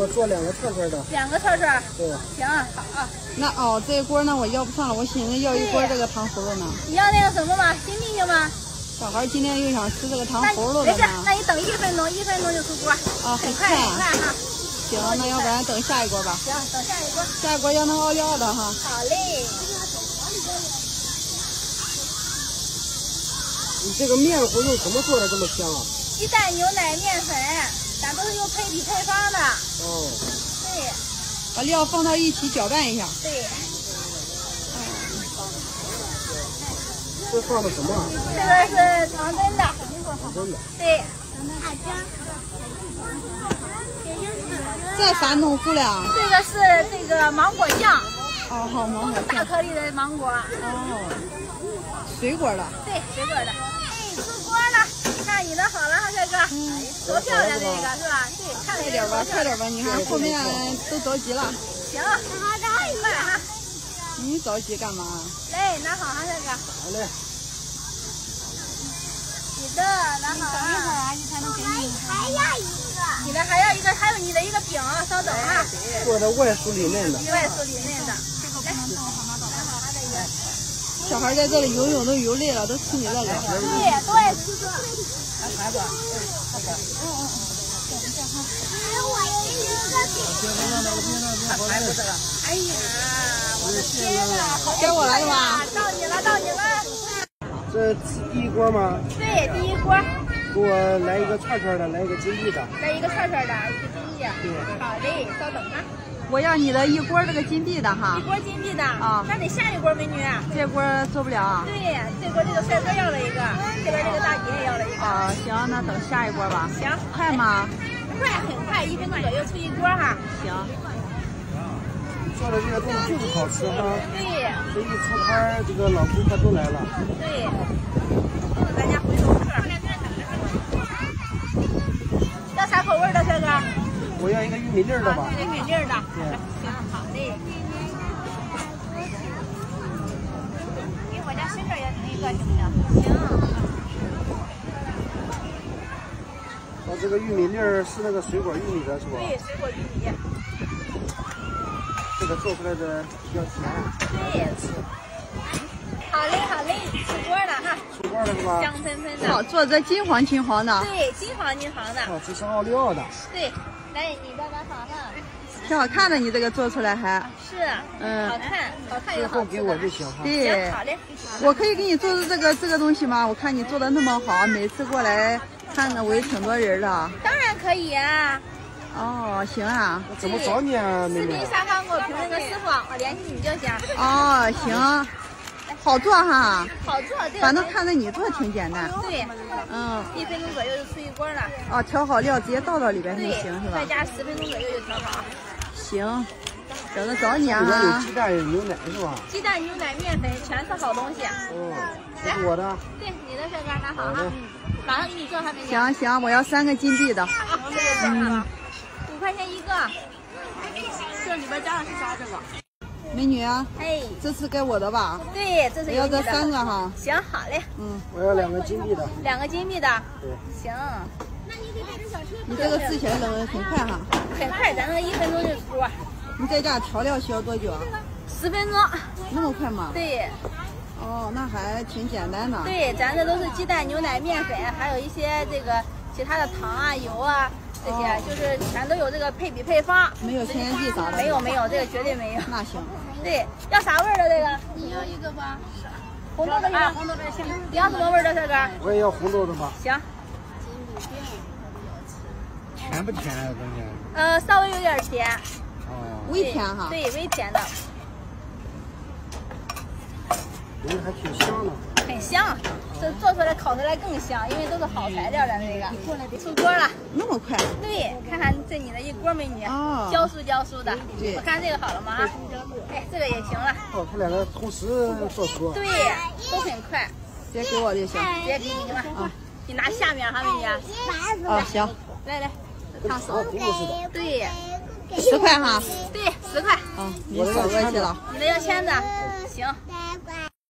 我做2个串串的。 2个串串。 对。 行，好。 那这一锅呢我要不上了，我寻思要一锅这个糖葫芦呢。 你要那个什么吗？新冰淇吗？ 小孩今天又想吃这个糖葫芦没事，那你等1分钟，1分钟就出锅。 啊，很快哈。 行，那要不然等下一锅吧。 行，等下一锅。 下一锅要能熬料的哈。 好嘞。 你这个面糊用什么做的这么香啊？ 鸡蛋、牛奶、面粉，咱都是用配比配方的。 哦。 对。 把料放到一起搅拌一下。 对。 这放的什么？ 这个是唐真的。 唐真的。 对。 这啥弄糊了？ 这个是这个芒果酱。 哦，好，芒果酱。 大颗粒的芒果。 哦。水果的。 对，水果的。出锅了，看你的好了哈，帅哥。多漂亮这个是吧？对，看快点吧，快点吧，你看后面都着急了。 行，快哈。 你着急干嘛？ 来，拿好哈，帅哥。 好嘞。 你的拿好啊。等一会儿阿姨才能给你。还要一个。你的还要一个，还有你的一个饼啊，稍等哈。 做的外酥里嫩的。 外酥里嫩的。来，拿好哈，这个。 小孩在这里游泳都游累了，都吃你这个。 对，都爱吃这个。 孩子。 哎呀，我的天哪！ 该我来了吧？ 到你了，到你了。 这第一锅吗？ 对，第一锅。 给我来一个串串的，来一个金币的。 来一个串串的，一个金币。 对。 好嘞，稍等哈。 我要你的一锅这个金币的哈。 一锅金币的啊， 那得下一锅美女。 这锅做不了啊。 对，这锅这个帅哥要了一个，这边这个大姐也要了一个。 啊，行，那等下一锅吧。 行。 快吗？ 快，很快，1分钟左右出一锅哈。 行。 做的这个东西就是好吃哈。 对。 这一出摊，这个老顾客都来了。 对。大家回头客。要啥口味的，帅哥？ 我要一个玉米粒的吧。 玉米粒的。对。行，好嘞。给我家孙女也整一个，行不行？行。 这个玉米粒儿是那个水果玉米的是吧？ 对，水果玉米。 这个做出来的比较甜。 对。好嘞，好嘞，出锅了哈。 出锅了是吧？ 香喷喷的。 好，做这金黄金黄的。 对，金黄金黄的。 哦，这是奥利奥的。 对，来，你的拿好哈。 挺好看的，你这个做出来还。 是。好看，好看又好吃。 最后给我就行哈。 对。 好嘞。 我可以给你做这个东西吗？我看你做的那么好，每次过来看着我也挺多人的。 当然可以啊。 哦，行啊。 怎么找你啊，妹妹？ 视频下方给我评论个师傅，我联系你就行。 哦，行。好做哈。 好做，对。 反正看着你做挺简单。 对。1分钟左右就出一锅了。 哦，调好料直接倒到里边就行是吧？ 再加10分钟左右就调好。 行。等着找你啊！ 里面有鸡蛋，有牛奶是吧？ 鸡蛋、牛奶、面粉全是好东西。 哦，这是我的。 对，你的帅哥拿好哈。马上给你做还没？ 行行，我要3个金币的。 这个5块钱一个。这里边加的是啥？这个？ 美女啊。 哎。 这是该我的吧？ 对，这是我要这3个哈。 行，好嘞。 我要2个金币的。 2个金币的。 对。 行。那你可以带着小车。 你这个制起来冷的很快哈。 很快，咱这1分钟就出。 你在家调料需要多久啊 ？10分钟。 那么快吗？ 对。 哦，那还挺简单的。 对，咱这都是鸡蛋、牛奶、面粉，还有一些这个其他的糖啊、油啊这些，就是全都有这个配比配方。 没有添加剂啥的？ 没有，这个绝对没有。 那行。 对，要啥味儿的这个？ 你要一个吧。 红豆的啊，红豆的行。你要什么味儿的，帅哥？ 我也要红豆的吧。 行。 甜不甜啊，东西？ 稍微有点甜。 微甜哈。 对，微甜的。 闻着还挺香的。 很香，这做出来烤出来更香，因为都是好材料的这个。出锅了。 那么快？ 对，看看这你的一锅美女。 哦。 焦酥的。 对。 我看这个好了吗？哎，这个也行了。 哦，这2个同时做出。 对，都很快。 直接给我就行。 直接给你了啊！你拿下面哈，美女。 啊，行。 来，烫手。对。 10块哈。 对，10块。 你少客气了。 你的要签的，行。